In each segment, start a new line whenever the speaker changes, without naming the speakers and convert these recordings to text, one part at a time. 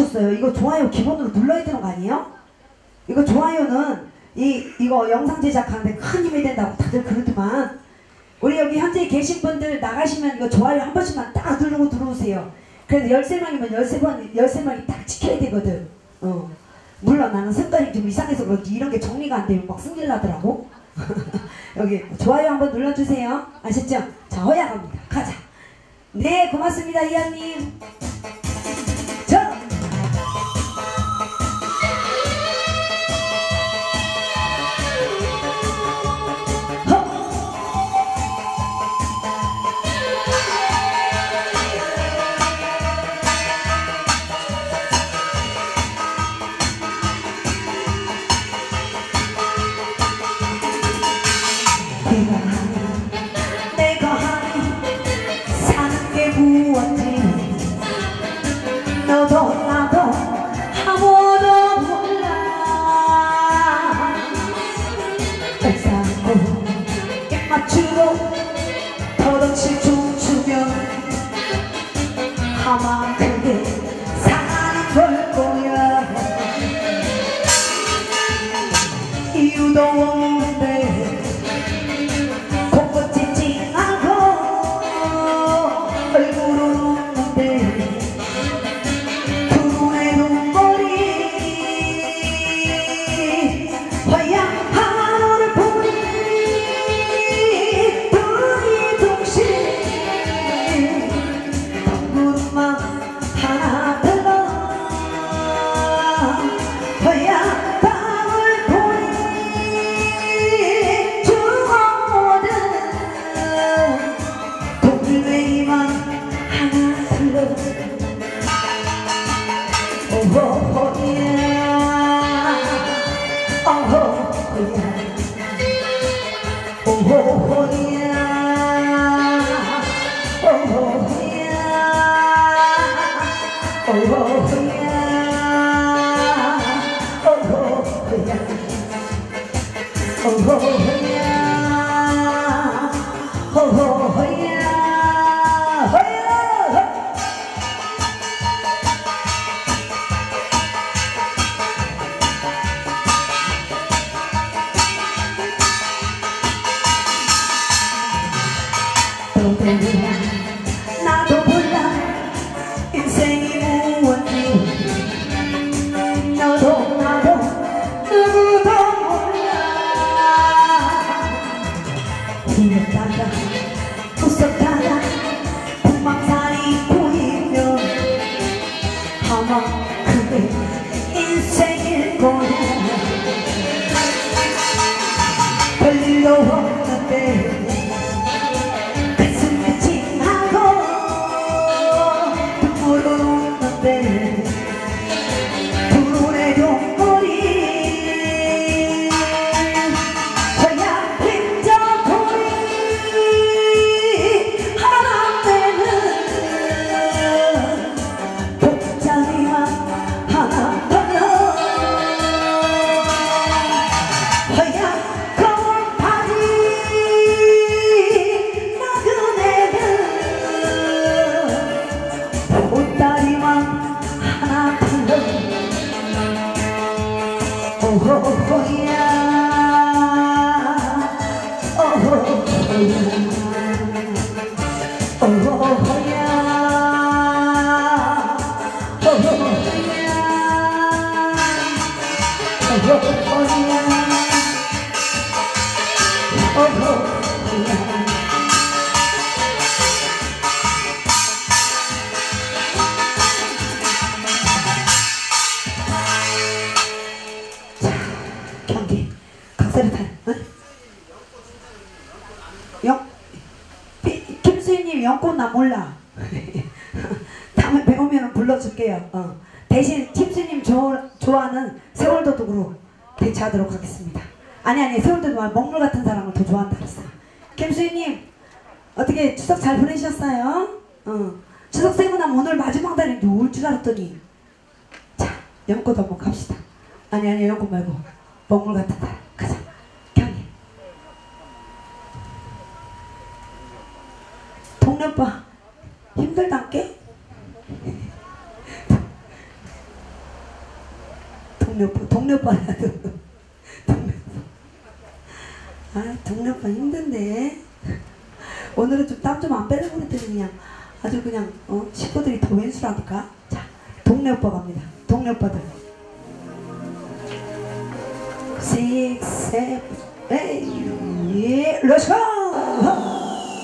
눌러주셨어요. 이거 좋아요 기본으로 눌러야 되는 거 아니에요? 이거 좋아요는 이거 영상 제작하는데 큰 힘이 된다고 다들 그러더만, 우리 여기 현재 계신 분들 나가시면 이거 좋아요 한 번씩만 딱 누르고 들어오세요. 그래서 13명이면 13명이 딱 지켜야 되거든. 물론 나는 성깔이 좀 이상해서 그렇지 이런 게 정리가 안 되면 막 승질나더라고. 여기 좋아요 한번 눌러주세요. 아셨죠? 자, 허약합니다. 가자. 네, 고맙습니다 이하님. 자, 내가 사는 게 무엇지 너도 나도 아무도 몰라. 날 쌓고 입 맞추고 덧없이 춤추면 아마 그게 사는 걸 거야. 이유도 없는데 나도 몰라 인생이 무엇인지 너도 나도 누구도 몰라. 웃었다가 웃었다가 풍망산이 보이면 아마 그게 인생일 거야. 별일도 없는데 김수희님 연꽃 나 몰라. 다음에 배우면 불러줄게요. 대신 김수희님 좋아하는 세월도둑으로 대체하도록 하겠습니다. 아니 세월도둑 말고 먹물 같은 사람을 더 좋아한다 그랬어. 김수희님 어떻게 추석 잘 보내셨어요? 추석 세고 나면 오늘 마지막 날인데 올 줄 알았더니. 자, 연꽃 한번 갑시다. 아니 연꽃 말고 먹물 같은 사람 가자. 경희 동네 오빠 힘들단께? 동네 오빠라도. 아, 동네 오빠 힘든데. 오늘은 좀 땀 좀 안 빼려고 그랬더니 그냥 아주 그냥 식구들이 더 왼수라니까. 자, 동네 오빠 갑니다. 동네 오빠들. 6, 7, 8, let's go!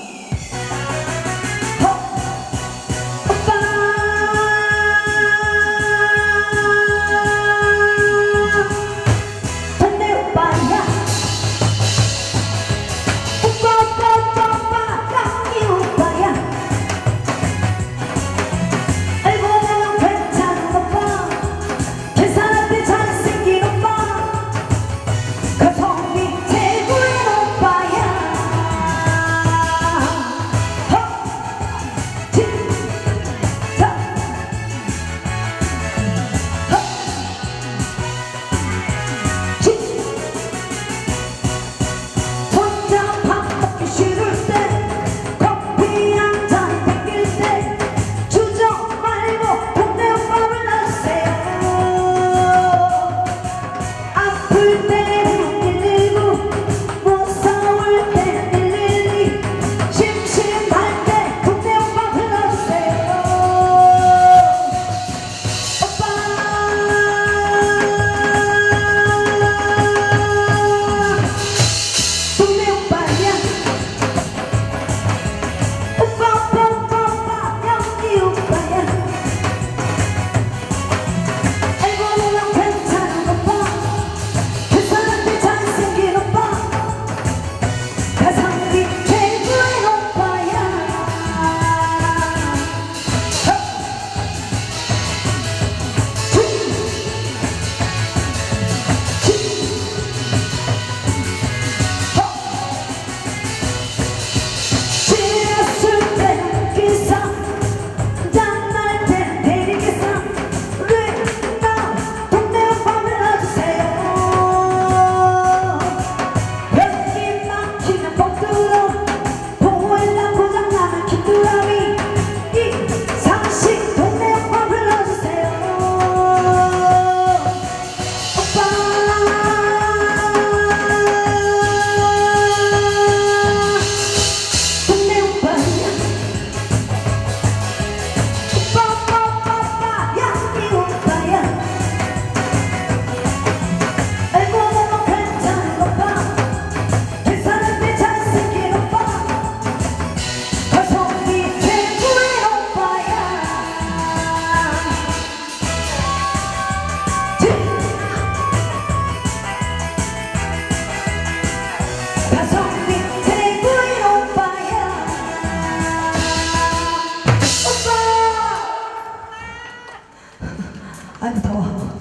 아이고 더워.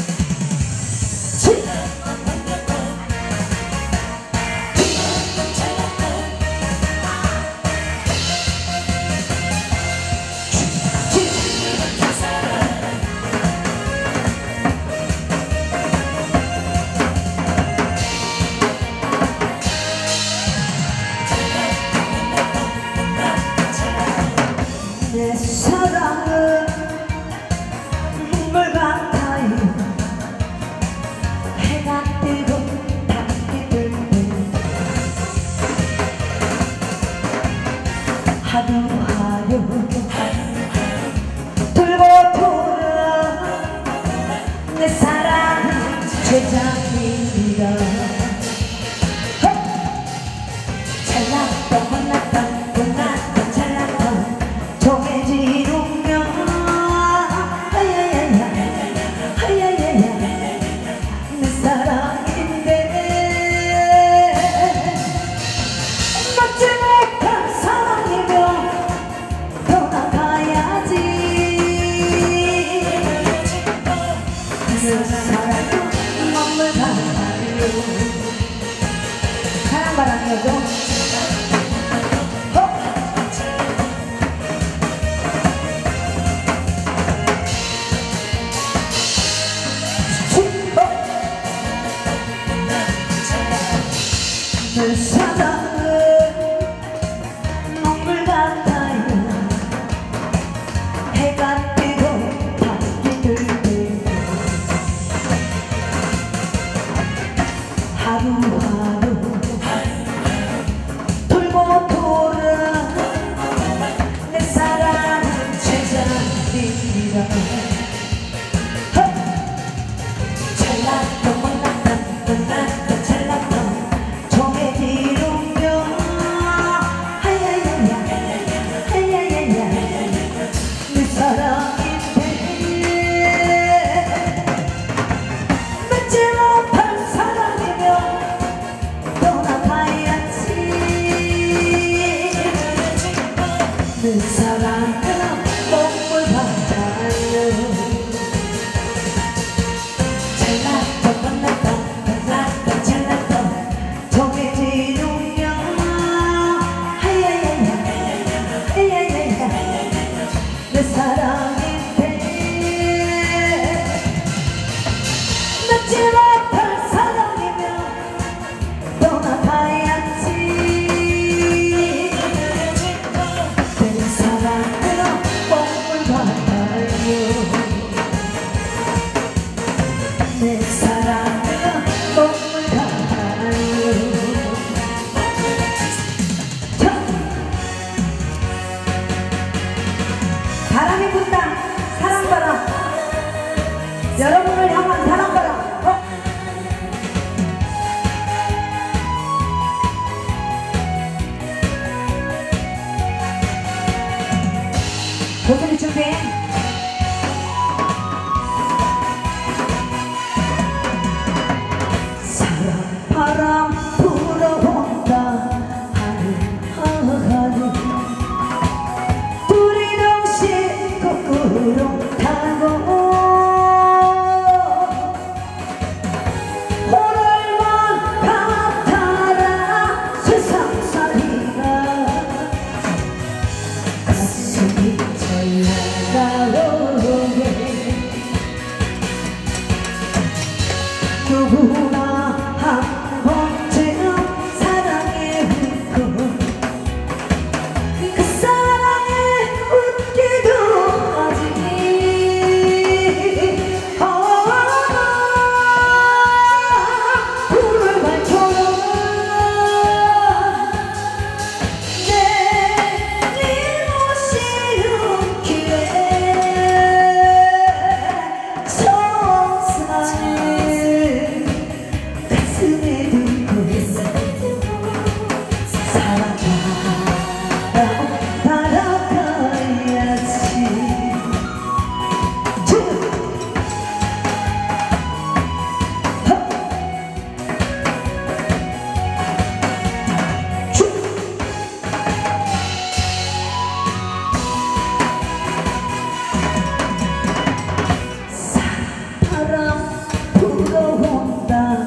내 사랑은 눈물 같아요. 해가 뜨고 달이 들 때 하루하루 돌고 돌아 내 사랑은 최장입니다. 잘났던 못났던 못났던 잘났던 정해진 운명 하야야야 하야야야 내 사랑인데 막지 못한 사랑이면 떠나가야지. 그 사랑은 눈물 같아요. 사랑바람이죠. 내 사랑은 눈물 같아요. 해가 뜨고 달이 들 때 찰나던 못났던 난 찰나던 정해지롱요 하야야야 하야야야 내 사랑인데 맺지 못한 사랑이며 떠나가야지 내 사랑은 목물 바다요 내 사랑은 몸을 다하요 바람이 분다 사랑바람 여러분을 향한 사랑바람 고소리 준비 바람 불어온다 하늘 둘이 동시에 거꾸로 타고 호날만 같아라 세상살이가 가슴이 절나오게 누구나 한 번쯤 사랑에 웃고 그 사랑에 웃기도 하지 불을 밝혀라 내 모시는 길에 청산을 가슴에 두고 바람 불어온다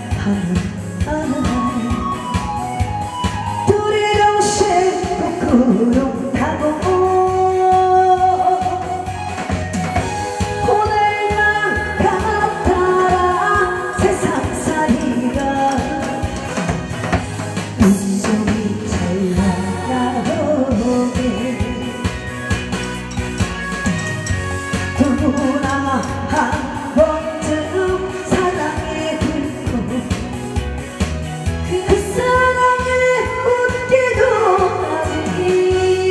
둘이 동시에 거꾸로 타고 오늘만 같아라 세상살이가 눈송이 잘나오게 누구나 한 번쯤 사랑에 들고 그 사랑에 웃기도 하지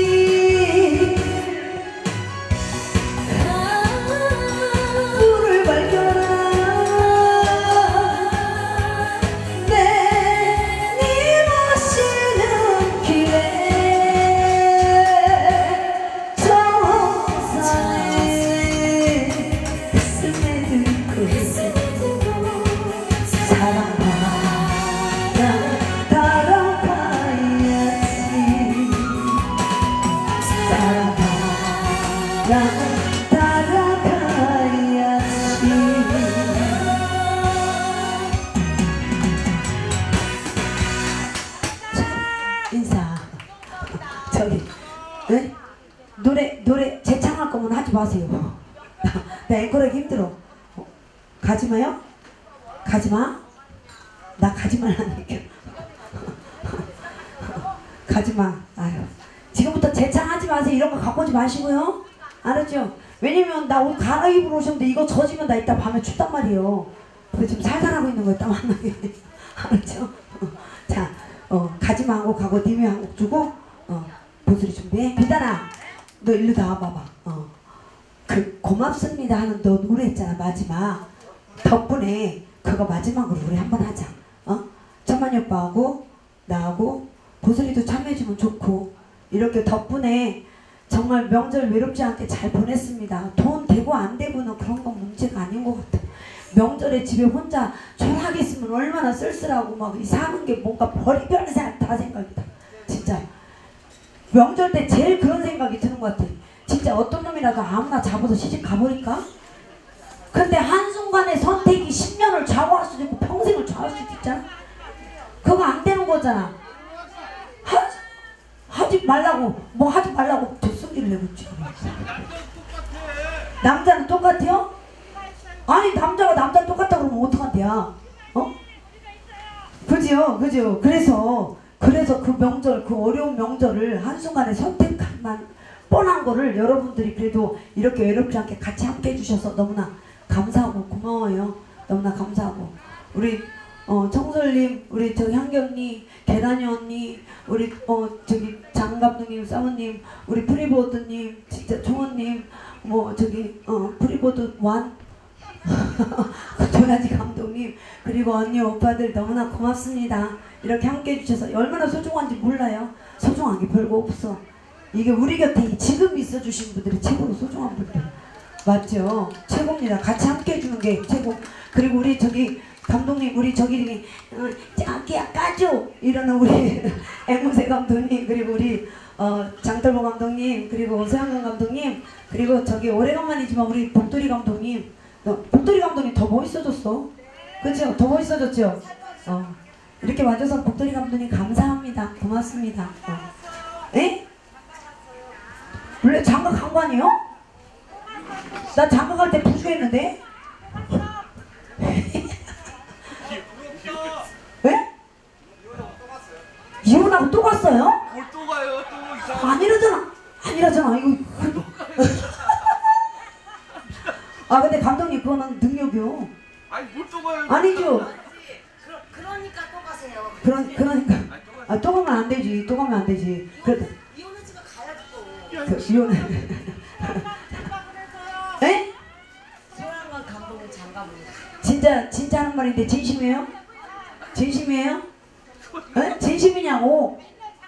불을 밝혀라 네 모시는 길에 청산에 가슴에 들고 사랑하라 따라가야지 사랑하라 따라가야지 인사 저기 응? 노래 재창할 거면 하지 마세요. 나 앵콜하기 힘들어. 가지마요? 가지마? 나 가지 말라니까. 가지마. 아유. 지금부터 재창하지 마세요. 이런 거 갖고 오지 마시고요. 알았죠? 왜냐면 나 옷 갈아입으러 오셨는데 이거 젖으면 나 이따 밤에 춥단 말이에요. 그래서 지금 살살하고 있는 거야. 땀 안 나게. 알았죠? 자, 가지마 하고 가고 님이 한곡 주고 보슬이 준비해. 비단아 너 일로 나와봐봐. 그 고맙습니다 하는 너 노래 있잖아. 마지막 덕분에 그거 마지막으로 우리 한번 하자. 천만이 오빠하고 나하고 보슬이도 참여해주면 좋고 이렇게 덕분에 정말 명절 외롭지 않게 잘 보냈습니다. 돈 되고 안 되고는 그런 건 문제가 아닌 것 같아. 명절에 집에 혼자 조용하게 있으면 얼마나 쓸쓸하고 막 사는 게 뭔가 버리별 다 생각이다. 진짜 명절 때 제일 그런 생각이 드는 것 같아. 진짜 어떤 놈이라도 아무나 잡아서 시집 가버릴까? 근데 한순간에 선택이 10년을 좌우할 수도 있고 평생을 좌우할 수도 있잖아. 그거 안 되는 거잖아. 하지 말라고 뭐 하지 말라고 뒷소리를 내고 있지. 남자는 똑같아요? 아니 남자가 남자 똑같다 그러면 어떡한대야? 그죠 그죠. 그래서 그 명절 그 어려운 명절을 한순간에 선택만 뻔한 거를 여러분들이 그래도 이렇게 외롭지 않게 같이 함께 해주셔서 너무나 감사하고 고마워요. 너무나 감사하고 우리 청설님, 우리 저기 향경님, 계단이 언니, 우리 저기 장 감독님, 사모님, 우리 프리보드님, 진짜 종원님, 뭐 저기 프리보드 완 도라지 감독님, 그리고 언니 오빠들 너무나 고맙습니다. 이렇게 함께 해주셔서 얼마나 소중한지 몰라요. 소중한 게 별거 없어. 이게 우리 곁에 지금 있어주신 분들이 최고로 소중한 분들 맞죠? 최고입니다. 같이 함께 해주는 게 최고. 그리고 우리 저기 감독님, 우리 저기 자기야 까줘 이러는 우리 앵무새 감독님, 그리고 우리 장떨보 감독님, 그리고 서양근 감독님, 그리고 저기 오래간만이지만 우리 복돌이 감독님. 복돌이 감독님 더 멋있어졌어. 그쵸? 더 멋있어졌죠? 이렇게 와줘서 복돌이 감독님 감사합니다. 고맙습니다. 에? 원래 장가 간 거 아니에요? 나 장가 갈 때 부주했는데? 왜? 이혼하고 또 갔어요?
뭘 또 가요? 또 이상한.
아니라잖아. 이거. 근데 감독님 그거는 능력이요.
아니 뭘 또 가요?
아니죠.
그러니까 또 가세요.
그러니까. 또 가면 안 되지. 또 가면 안 되지.
이혼했지만 가야지 또.
이혼해. 에?
소양관 감독은 장가보니.
진짜 하는 말인데 진심이에요? 진심이에요? 에? 진심이냐고?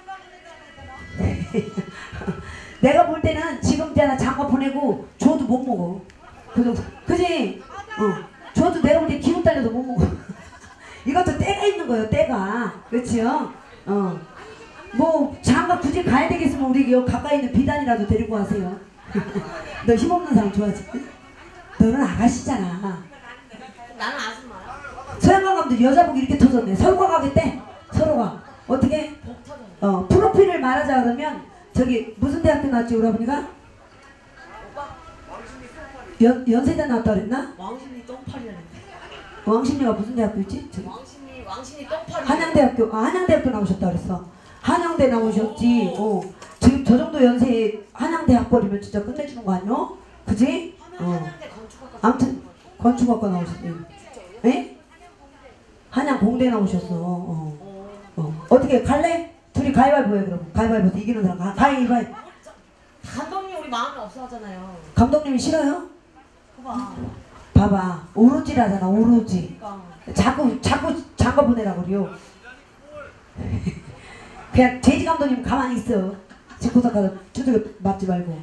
내가 볼 때는 지금 때나 장가 보내고 줘도 못 먹어. 그지? 줘도 내가 볼 때 기분 딸려도 못 먹어. 이것도 때가 있는 거예요. 때가. 그렇지요? 뭐 장가 굳이 가야 되겠으면 우리 여기 가까이 있는 비단이라도 데리고 가세요. 너 힘없는 사람 좋아하지? 너는 아가씨잖아.
나는 아줌마야.
서양관 감독 여자복 이렇게 터졌네. 서로가 가겠대. 서로가. 어떻게?
복 터졌네.
프로필을 말하자 그러면 저기 무슨 대학교 나왔지 우리 아버니가? 연세대 나왔다 그랬나?
왕신이 똥파리라는데.
왕신이가 무슨 대학교였지?
왕신이 똥파리.
한양대학교. 한양대학교 나오셨다 그랬어. 한양대 나오셨지. 지금 저 정도 연세에 한양대 학벌이면 진짜 끝내주는 거 아니야? 그지?
한양대 건축학과.
아무튼 건축학과 나오셨지. 에? 한양 공대 나오셨어. 어떻게 갈래? 둘이 가위바위보 해 그럼. 가위바위보 이기는 사람 가위바위보.
감독님 우리 마음에 없어 하잖아요.
감독님이 싫어요?
봐봐.
봐봐. 오로지라잖아. 오로지.
그러니까.
자꾸 장가 보내라고 그래요. 그냥 돼지 감독님 가만히 있어. 집구석 가서 두들겨 맞지 말고.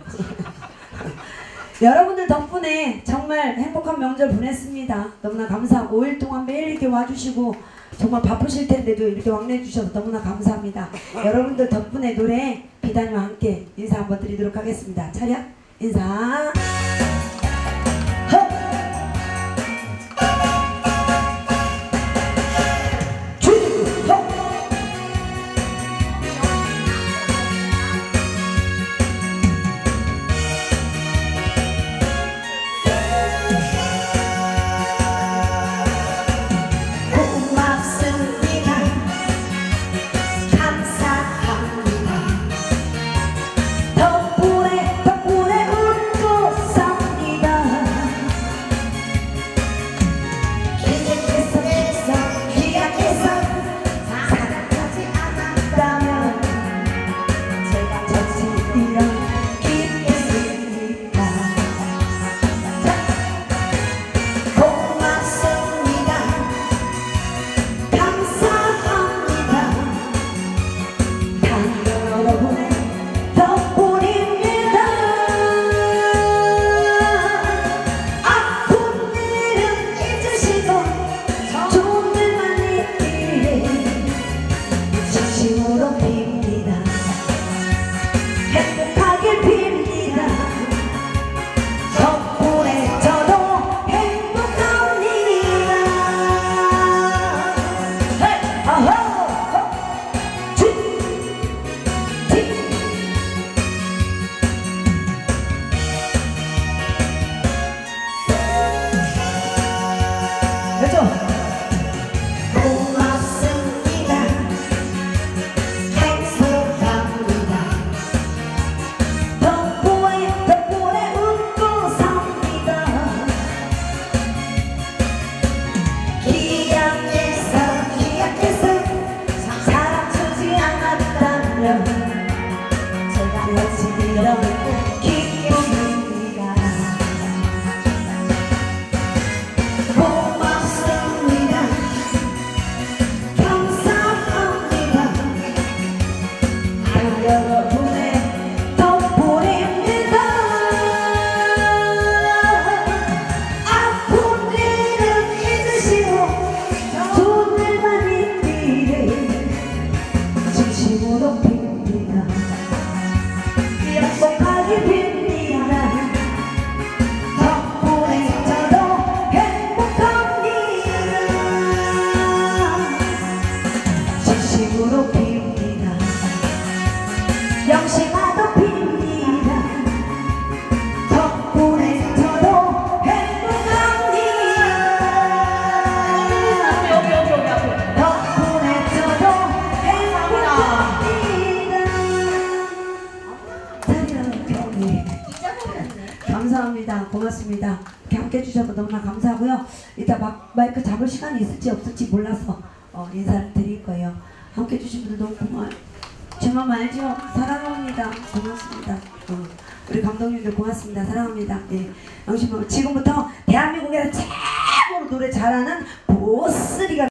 여러분들 덕분에 정말 행복한 명절 보냈습니다. 너무나 감사하고 5일 동안 매일 이렇게 와주시고 정말 바쁘실 텐데도 이렇게 왕래해주셔서 너무나 감사합니다. 여러분들 덕분에 노래 비단이와 함께 인사 한번 드리도록 하겠습니다. 차렷 인사. 덕분에 웃고 감사합니다. 고맙습니다. 이렇게 함께 해주셔서 너무나 감사하고요. 이따 마이크 잡을 시간이 있을지 없을지 몰라서 인사를 드릴 거예요. 함께 해주신 분들 너무 고마워요. 저만 말죠. 사랑합니다. 고맙습니다. 우리 감독님들 고맙습니다. 사랑합니다. 예. 지금부터 대한민국에서 최고로 노래 잘하는 보스리가